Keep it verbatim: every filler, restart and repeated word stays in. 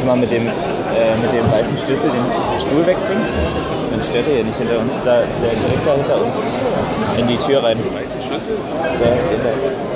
Kannst du mal mit dem, äh, mit dem weißen Schlüssel den Stuhl wegbringen? Dann stört er hier nicht hinter uns, da, der direkt da hinter uns in die Tür rein. Weißen Schlüssel? Der, der,